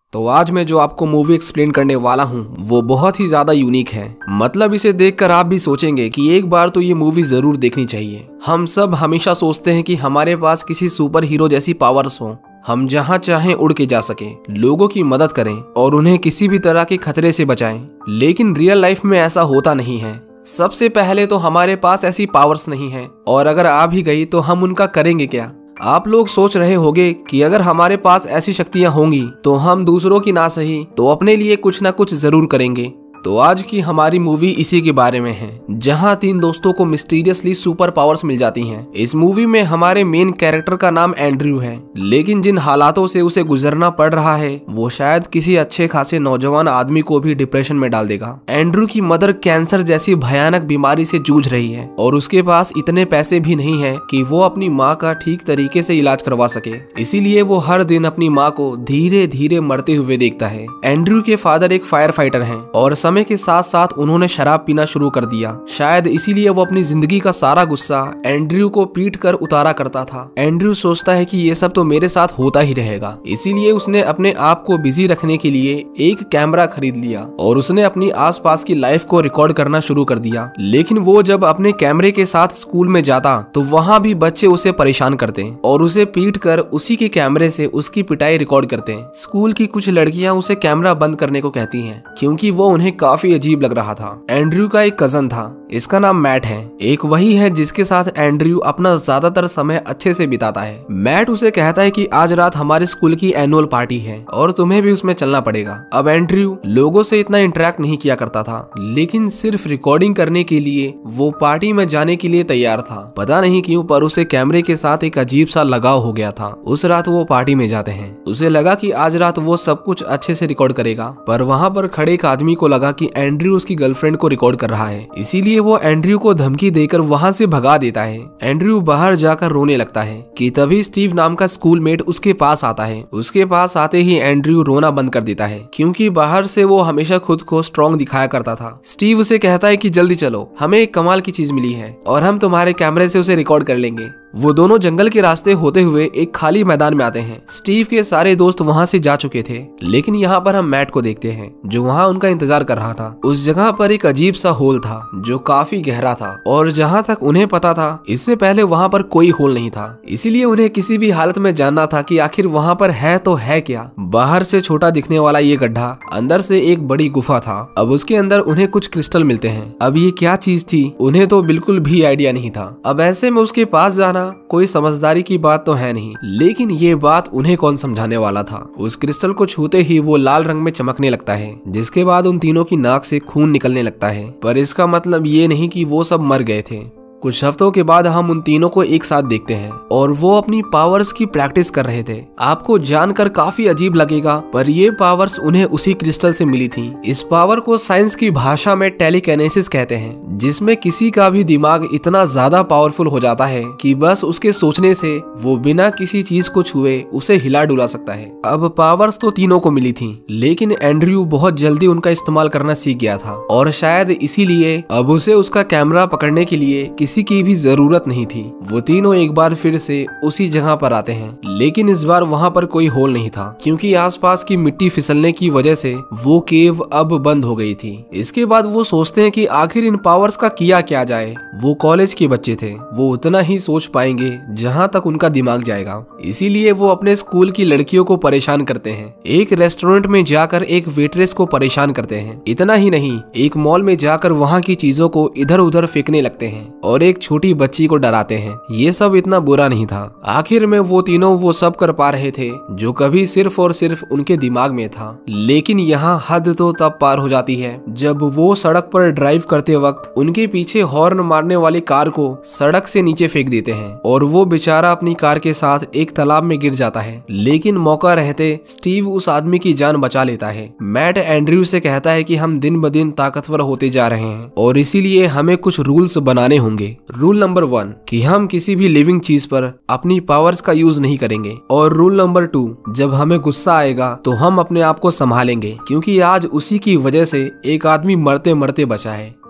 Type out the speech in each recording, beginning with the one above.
तो आज मैं जो आपको मूवी एक्सप्लेन करने वाला हूँ वो बहुत ही ज्यादा यूनिक है। मतलब इसे देखकर आप भी सोचेंगे कि एक बार तो ये मूवी जरूर देखनी चाहिए। हम सब हमेशा सोचते हैं कि हमारे पास किसी सुपर हीरो जैसी पावर्स हो, हम जहाँ चाहें उड़ के जा सके, लोगों की मदद करें और उन्हें किसी भी तरह के खतरे से बचाएं। लेकिन रियल लाइफ में ऐसा होता नहीं है। सबसे पहले तो हमारे पास ऐसी पावर्स नहीं है, और अगर आ भी गई तो हम उनका करेंगे क्या। आप लोग सोच रहे होंगे कि अगर हमारे पास ऐसी शक्तियां होंगी तो हम दूसरों की ना सही तो अपने लिए कुछ ना कुछ जरूर करेंगे। तो आज की हमारी मूवी इसी के बारे में है, जहां तीन दोस्तों को मिस्टीरियसली सुपर पावर्स मिल जाती हैं। इस मूवी में हमारे मेन कैरेक्टर का नाम एंड्रयू है, लेकिन जिन हालातों से उसे गुजरना पड़ रहा है वो शायद किसी अच्छे खासे नौजवान आदमी को भी डिप्रेशन में डाल देगा। एंड्रयू की मदर कैंसर जैसी भयानक बीमारी से जूझ रही है और उसके पास इतने पैसे भी नहीं है कि वो अपनी माँ का ठीक तरीके से इलाज करवा सके। इसीलिए वो हर दिन अपनी माँ को धीरे धीरे मरते हुए देखता है। एंड्रयू के फादर एक फायर फाइटर हैं और समय के साथ साथ उन्होंने शराब पीना शुरू कर दिया। शायद इसीलिए वो अपनी जिंदगी का सारा गुस्सा एंड्रयू को पीट कर उतारा करता था। एंड्रयू सोचता है कि ये सब तो मेरे साथ होता ही रहेगा, इसीलिए उसने अपने आप को बिजी रखने के लिए एक कैमरा खरीद लिया और उसने अपनी आसपास की लाइफ को रिकॉर्ड करना शुरू कर दिया। लेकिन वो जब अपने कैमरे के साथ स्कूल में जाता तो वहाँ भी बच्चे उसे परेशान करते और उसे पीट कर उसी के कैमरे से उसकी पिटाई रिकॉर्ड करते हैं। स्कूल की कुछ लड़कियां उसे कैमरा बंद करने को कहती हैं क्योंकि वो उन्हें काफी अजीब लग रहा था। एंड्रयू का एक कजन था, इसका नाम मैट है। एक वही है जिसके साथ एंड्रयू अपना ज्यादातर समय अच्छे से बिताता है। मैट उसे कहता है कि आज रात हमारे स्कूल की एनुअल पार्टी है और तुम्हें भी उसमें चलना पड़ेगा। अब एंड्रयू लोगों से इतना इंटरेक्ट नहीं किया करता था, लेकिन सिर्फ रिकॉर्डिंग करने के लिए वो पार्टी में जाने के लिए तैयार था। पता नहीं क्यों पर उसे कैमरे के साथ एक अजीब सा लगाव हो गया था। उस रात वो पार्टी में जाते हैं। उसे लगा कि आज रात वो सब कुछ अच्छे से रिकॉर्ड करेगा, पर वहाँ पर खड़े एक आदमी को लगा कि एंड्रयू उसकी गर्लफ्रेंड को रिकॉर्ड कर रहा है, इसीलिए वो एंड्रयू को धमकी देकर वहाँ से भगा देता है। एंड्रयू बाहर जाकर रोने लगता है कि तभी स्टीव नाम का स्कूलमेट उसके पास आता है। उसके पास आते ही एंड्रयू रोना बंद कर देता है, क्योंकि बाहर से वो हमेशा खुद को स्ट्रॉन्ग दिखाया करता था। स्टीव उसे कहता है कि जल्दी चलो, हमें एक कमाल की चीज मिली है और हम तुम्हारे कैमरे से उसे रिकॉर्ड कर लेंगे। वो दोनों जंगल के रास्ते होते हुए एक खाली मैदान में आते हैं। स्टीव के सारे दोस्त वहाँ से जा चुके थे, लेकिन यहाँ पर हम मैट को देखते हैं जो वहाँ उनका इंतजार कर रहा था। उस जगह पर एक अजीब सा होल था जो काफी गहरा था, और जहाँ तक उन्हें पता था इससे पहले वहाँ पर कोई होल नहीं था। इसीलिए उन्हें किसी भी हालत में जानना था कि आखिर वहाँ पर है तो है क्या। बाहर से छोटा दिखने वाला ये गड्ढा अंदर से एक बड़ी गुफा था। अब उसके अंदर उन्हें कुछ क्रिस्टल मिलते हैं। अब ये क्या चीज थी उन्हें तो बिल्कुल भी आइडिया नहीं था। अब ऐसे में उसके पास जाना कोई समझदारी की बात तो है नहीं, लेकिन ये बात उन्हें कौन समझाने वाला था। उस क्रिस्टल को छूते ही वो लाल रंग में चमकने लगता है, जिसके बाद उन तीनों की नाक से खून निकलने लगता है। पर इसका मतलब ये नहीं कि वो सब मर गए थे। कुछ हफ्तों के बाद हम उन तीनों को एक साथ देखते हैं और वो अपनी पावर्स की प्रैक्टिस कर रहे थे। आपको जानकर काफी अजीब लगेगा, पर ये पावर्स उन्हें उसी क्रिस्टल से मिली थी। इस पावर को साइंस की भाषा में टेलीकिनेसिस कहते हैं, जिसमें किसी का भी दिमाग इतना ज्यादा पावरफुल हो जाता है कि बस उसके सोचने से वो बिना किसी चीज को छुए उसे हिला डुला सकता है। अब पावर्स तो तीनों को मिली थी, लेकिन एंड्रयू बहुत जल्दी उनका इस्तेमाल करना सीख गया था और शायद इसीलिए अब उसे उसका कैमरा पकड़ने के लिए किसी की भी जरूरत नहीं थी। वो तीनों एक बार फिर से उसी जगह पर आते हैं, लेकिन इस बार वहाँ पर कोई होल नहीं था, क्योंकि आसपास की मिट्टी फिसलने की वजह से वो केव अब बंद हो गई थी। इसके बाद वो सोचते हैं कि आखिर इन पावर्स का किया क्या जाए। वो कॉलेज के बच्चे थे, वो उतना ही सोच पाएंगे जहाँ तक उनका दिमाग जाएगा। इसीलिए वो अपने स्कूल की लड़कियों को परेशान करते हैं। एक रेस्टोरेंट में जाकर एक वेट्रेस को परेशान करते हैं। इतना ही नहीं, एक मॉल में जाकर वहाँ की चीजों को इधर उधर फेंकने लगते हैं और एक छोटी बच्ची को डराते हैं। ये सब इतना बुरा नहीं था। आखिर में वो तीनों वो सब कर पा रहे थे जो कभी सिर्फ और सिर्फ उनके दिमाग में था। लेकिन यहाँ हद तो तब पार हो जाती है जब वो सड़क पर ड्राइव करते वक्त उनके पीछे हॉर्न मारने वाली कार को सड़क से नीचे फेंक देते हैं और वो बेचारा अपनी कार के साथ एक तालाब में गिर जाता है। लेकिन मौका रहते स्टीव उस आदमी की जान बचा लेता है। मैट एंड्रयू से कहता है कि हम दिन ब दिन ताकतवर होते जा रहे हैं और इसीलिए हमें कुछ रूल्स बनाने होंगे। रूल नंबर 1 कि हम किसी भी लिविंग चीज पर अपनी पावर्स का यूज नहीं करेंगे, और रूल नंबर 2 जब हमें गुस्सा आएगा तो हम अपने आप को संभालेंगे, क्योंकि आज उसी की वजह से एक आदमी मरते मरते बचा है।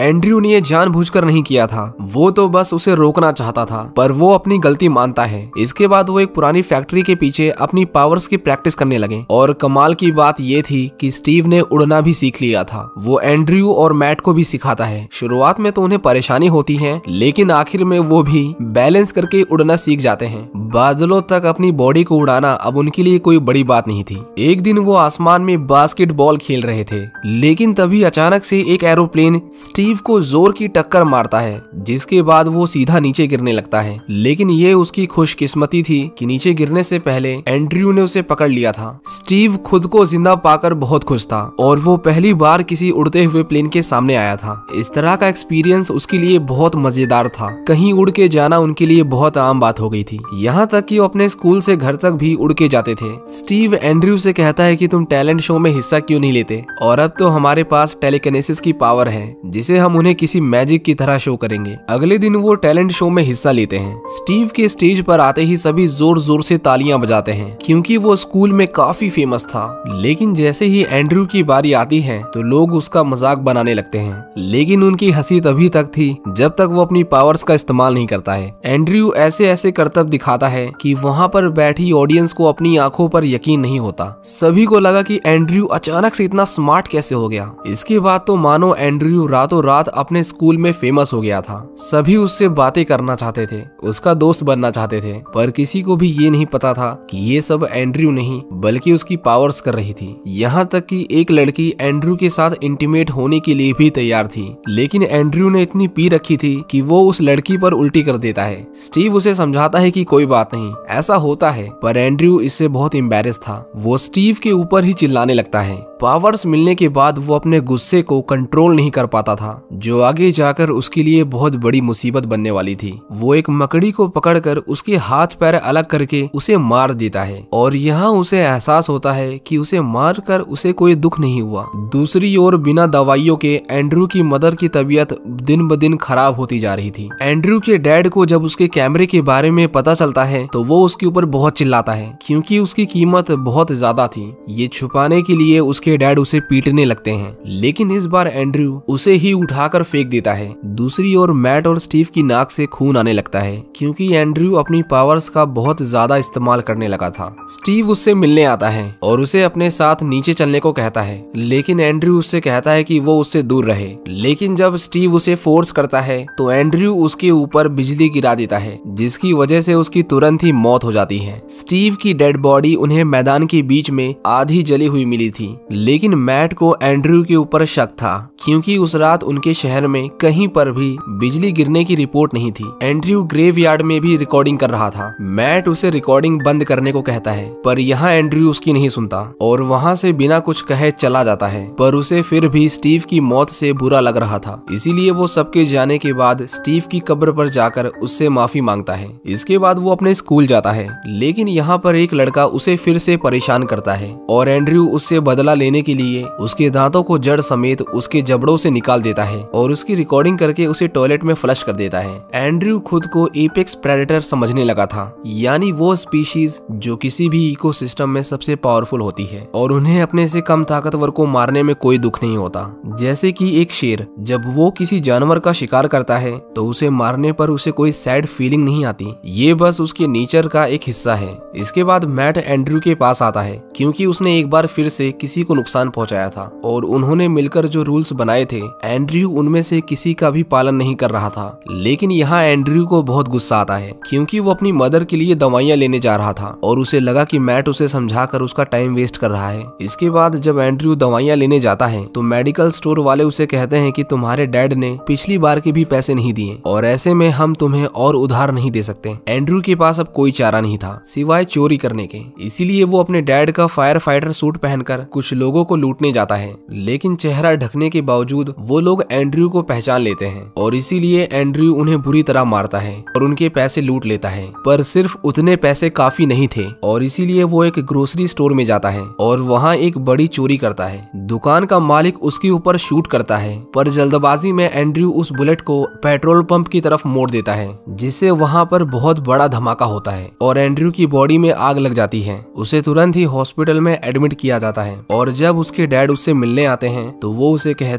एंड्रयू ने ये जानबूझकर नहीं किया था, वो तो बस उसे रोकना चाहता था, पर वो अपनी गलती मानता है। इसके बाद वो एक पुरानी फैक्ट्री के पीछे अपनी पावर्स की प्रैक्टिस करने लगे और कमाल की बात ये थी कि स्टीव ने उड़ना भी सीख लिया था। वो एंड्रयू और मैट को भी सिखाता है। शुरुआत में तो उन्हें परेशानी होती है, लेकिन आखिर में वो भी बैलेंस करके उड़ना सीख जाते हैं। बादलों तक अपनी बॉडी को उड़ाना अब उनके लिए कोई बड़ी बात नहीं थी। एक दिन वो आसमान में बास्केटबॉल खेल रहे थे, लेकिन तभी अचानक से एक एरोप्लेन स्टीव को जोर की टक्कर मारता है, जिसके बाद वो सीधा नीचे गिरने लगता है। लेकिन ये उसकी खुशकिस्मती थी कि नीचे गिरने से पहले एंड्रयू ने उसे पकड़ लिया था। स्टीव खुद को जिंदा पाकर बहुत खुश था और वो पहली बार किसी उड़ते हुए प्लेन के सामने आया था। इस तरह का एक्सपीरियंस उसके लिए बहुत मजेदार था। कहीं उड़ के जाना उनके लिए बहुत आम बात हो गई थी, यहाँ तक कि वो अपने स्कूल से घर तक भी उड़ के जाते थे। स्टीव एंड्रयू से कहता है कि तुम टैलेंट शो में हिस्सा क्यों नहीं लेते, और अब तो हमारे पास टेलीकिनेसिस की पावर है जिसे हम उन्हें किसी मैजिक की तरह शो करेंगे। अगले दिन वो टैलेंट शो में हिस्सा लेते हैं। स्टीव के स्टेज पर आते ही सभी जोर जोर से तालियां बजाते हैं, क्योंकि वो स्कूल में काफी फेमस था। लेकिन जैसे ही एंड्रयू की बारी आती है तो लोग उसका मजाक बनाने लगते हैं, लेकिन उनकी हंसी तभी तक थी जब तक वो अपनी पावर्स का इस्तेमाल नहीं करता है। एंड्रयू ऐसे ऐसे करतब दिखाता है कि वहाँ पर बैठी ऑडियंस को अपनी आंखों पर यकीन नहीं होता। सभी को लगा कि एंड्रयू अचानक से इतना स्मार्ट कैसे हो गया। इसके बाद तो मानो एंड्रयू रातों रात अपने स्कूल में फेमस हो गया था। सभी उससे बातें करना चाहते थे, उसका दोस्त बनना चाहते थे, पर किसी को भी ये नहीं पता था कि ये सब एंड्रयू नहीं बल्कि उसकी पावर्स कर रही थी। यहाँ तक कि एक लड़की एंड्रयू के साथ इंटीमेट होने के लिए भी तैयार थी, लेकिन एंड्रयू ने इतनी पी रखी थी कि वो उस लड़की पर उल्टी कर देता है। स्टीव उसे समझाता है कि कोई बात नहीं, ऐसा होता है, पर एंड्रयू इससे बहुत एम्बैरेस था। वो स्टीव के ऊपर ही चिल्लाने लगता है। पावर्स मिलने के बाद वो अपने गुस्से को कंट्रोल नहीं कर पाता था, जो आगे जाकर उसके लिए बहुत बड़ी मुसीबत बनने वाली थी। वो एक मकड़ी को पकड़कर उसके हाथ पैर अलग करके उसे मार देता है, और यहाँ उसे एहसास होता है कि उसे मारकर उसे कोई दुख नहीं हुआ। दूसरी ओर बिना दवाइयों के एंड्रयू की मदर की तबीयत दिन ब दिन खराब होती जा रही थी। एंड्रयू के डैड को जब उसके कैमरे के बारे में पता चलता है तो वो उसके ऊपर बहुत चिल्लाता है, क्योंकि उसकी कीमत बहुत ज्यादा थी। ये छुपाने के लिए उसके डैड उसे पीटने लगते हैं, लेकिन इस बार एंड्रयू उसे ही उठाकर फेंक देता है। दूसरी ओर मैट और स्टीव की नाक से खून आने लगता है, क्योंकि एंड्रयू अपनी पावर्स का बहुत ज्यादा इस्तेमाल करने लगा था। स्टीव उससे मिलने आता है और उसे अपने साथ नीचे चलने को कहता है, लेकिन एंड्रयू उससे कहता है कि वो उससे दूर रहे। लेकिन जब स्टीव उसे फोर्स करता है तो एंड्रयू उसके ऊपर बिजली गिरा देता है, जिसकी वजह से उसकी तुरंत ही मौत हो जाती है। स्टीव की डेड बॉडी उन्हें मैदान के बीच में आधी जली हुई मिली थी, लेकिन मैट को एंड्रयू के ऊपर शक था, क्योंकि उस रात उनके शहर में कहीं पर भी बिजली गिरने की रिपोर्ट नहीं थी। एंड्रयू ग्रेवयार्ड में भी रिकॉर्डिंग कर रहा था। मैट उसे रिकॉर्डिंग बंद करने को कहता है, पर यहाँ एंड्रयू उसकी नहीं सुनता और वहाँ से बिना कुछ कहे चला जाता है। पर उसे फिर भी स्टीव की मौत से बुरा लग रहा था, इसीलिए वो सबके जाने के बाद स्टीव की कब्र पर जाकर उससे माफी मांगता है। इसके बाद वो अपने स्कूल जाता है, लेकिन यहाँ पर एक लड़का उसे फिर से परेशान करता है और एंड्रयू उससे बदला लेने के लिए उसके दांतों को जड़ समेत उसके जबड़ों से निकाल देता है और उसकी रिकॉर्डिंग करके उसे टॉयलेट में फ्लश कर देता है। एंड्रयू खुद को एपेक्स प्रेडेटर समझने लगा था, यानी वो स्पीशीज जो किसी भी इकोसिस्टम में सबसे पावरफुल होती है और उन्हें अपने से कम ताकतवर को मारने में कोई दुख नहीं होता। जैसे कि एक शेर जब वो किसी जानवर का शिकार करता है तो उसे मारने पर उसे कोई सैड फीलिंग नहीं आती, ये बस उसके नेचर का एक हिस्सा है। इसके बाद मैट एंड्रयू के पास आता है, क्योंकि उसने एक बार फिर से किसी को नुकसान पहुंचाया था और उन्होंने मिलकर जो रूल्स बनाए थे एंड्रयू उनमें से किसी का भी पालन नहीं कर रहा था। लेकिन यहाँ एंड्रयू को बहुत गुस्सा आता है, क्योंकि वो अपनी मदर के लिए दवाइयाँ लेने जा रहा था और उसे लगा कि मैट उसे समझाकर उसका टाइम वेस्ट कर रहा है। इसके बाद जब एंड्रयू दवाइयाँ लेने जाता है तो मेडिकल स्टोर वाले उसे कहते हैं कि तुम्हारे डैड ने पिछली बार के भी पैसे नहीं दिए और ऐसे में हम तुम्हें और उधार नहीं दे सकते। एंड्रयू के पास अब कोई चारा नहीं था सिवाय चोरी करने के, इसीलिए वो अपने डैड का फायर फाइटर सूट पहनकर कुछ लोगों को लूटने जाता है। लेकिन चेहरा ढकने के बावजूद वो लोग एंड्रयू को पहचान लेते हैं और इसीलिए एंड्रयू उन्हें बुरी तरह मारता है और उनके पैसे लूट लेता है। पर सिर्फ उतने पैसे काफी नहीं थे और इसीलिए वो एक ग्रोसरी स्टोर में जाता है और वहाँ एक बड़ी चोरी करता है। दुकान का मालिक उसके ऊपर शूट करता है, पर जल्दबाजी में एंड्रयू उस बुलेट को पेट्रोल पंप की तरफ मोड़ देता है, जिससे वहाँ पर बहुत बड़ा धमाका होता है और एंड्रयू की बॉडी में आग लग जाती है। उसे तुरंत ही हॉस्पिटल में एडमिट किया जाता है और जब उसके डैड उससे मिलने आते हैं तो वो उसे कहते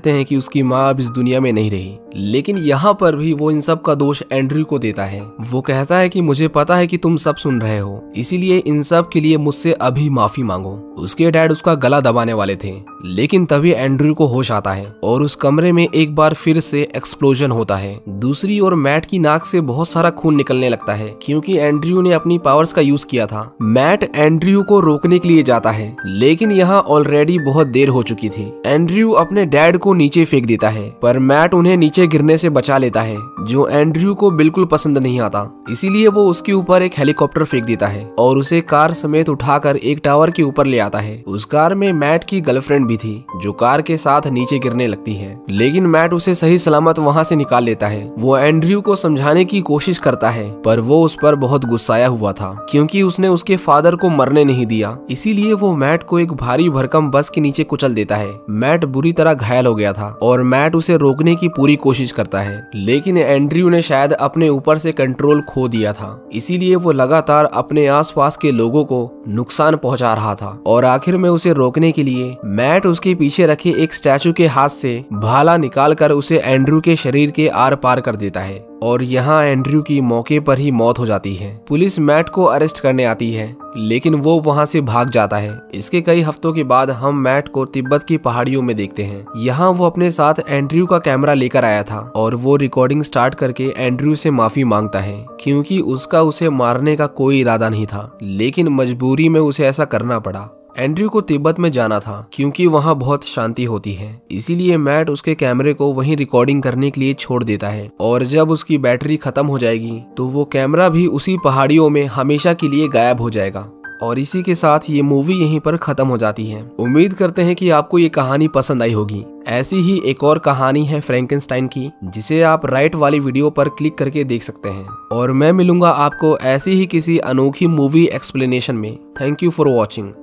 कहते हैं कि उसकी माँ अब इस दुनिया में नहीं रही। लेकिन यहाँ पर भी वो इन सब का दोष एंड्रयू को देता है। वो कहता है कि मुझे पता है कि तुम सब सुन रहे हो, इसीलिए इन सब के लिए मुझसे अभी माफी मांगो। उसके डैड उसका गला दबाने वाले थे, लेकिन तभी एंड्रयू को होश आता है और उस कमरे में एक बार फिर से एक्सप्लोजन होता है। दूसरी ओर मैट की नाक से बहुत सारा खून निकलने लगता है क्योंकि एंड्रयू ने अपनी पावर्स का यूज किया था। मैट एंड्रयू को रोकने के लिए जाता है, लेकिन यहाँ ऑलरेडी बहुत देर हो चुकी थी। एंड्रयू अपने डैड को नीचे फेंक देता है, पर मैट उन्हें नीचे गिरने से बचा लेता है, जो एंड्रयू को बिल्कुल पसंद नहीं आता। इसीलिए वो उसके ऊपर एक हेलीकॉप्टर फेंक देता है और उसे कार समेत उठाकर एक टावर के ऊपर ले आता है। उस कार में मैट की गर्लफ्रेंड भी थी, जो कार के साथ नीचे गिरने लगती है, लेकिन मैट उसे सही सलामत वहाँ से निकाल लेता है। वो एंड्रयू को समझाने की कोशिश करता है, पर वो उस पर बहुत गुस्साया हुआ था क्योंकि उसने उसके फादर को मरने नहीं दिया। इसीलिए वो मैट को एक भारी भरकम बस के नीचे कुचल देता है। मैट बुरी तरह घायल हो गया था और मैट उसे रोकने की पूरी कोशिश करता है, लेकिन एंड्रयू ने शायद अपने ऊपर से कंट्रोल खो दिया था। इसीलिए वो लगातार अपने आसपास के लोगों को नुकसान पहुंचा रहा था और आखिर में उसे रोकने के लिए मैट उसके पीछे रखे एक स्टैचू के हाथ से भाला निकालकर उसे एंड्रयू के शरीर के आर पार कर देता है और यहाँ एंड्रयू की मौके पर ही मौत हो जाती है। पुलिस मैट को अरेस्ट करने आती है, लेकिन वो वहाँ से भाग जाता है। इसके कई हफ्तों के बाद हम मैट को तिब्बत की पहाड़ियों में देखते हैं। यहाँ वो अपने साथ एंड्रयू का कैमरा लेकर आया था और वो रिकॉर्डिंग स्टार्ट करके एंड्रयू से माफी मांगता है क्योंकि उसका उसे मारने का कोई इरादा नहीं था, लेकिन मजबूरी में उसे ऐसा करना पड़ा। एंड्रयू को तिब्बत में जाना था क्योंकि वहाँ बहुत शांति होती है, इसीलिए मैट उसके कैमरे को वहीं रिकॉर्डिंग करने के लिए छोड़ देता है और जब उसकी बैटरी खत्म हो जाएगी तो वो कैमरा भी उसी पहाड़ियों में हमेशा के लिए गायब हो जाएगा। और इसी के साथ ये मूवी यहीं पर खत्म हो जाती है। उम्मीद करते हैं कि आपको ये कहानी पसंद आई होगी। ऐसी ही एक और कहानी है फ्रैंकेनस्टाइन की, जिसे आप राइट वाली वीडियो पर क्लिक करके देख सकते हैं। और मैं मिलूंगा आपको ऐसी ही किसी अनोखी मूवी एक्सप्लेनेशन में। Thank you for watching.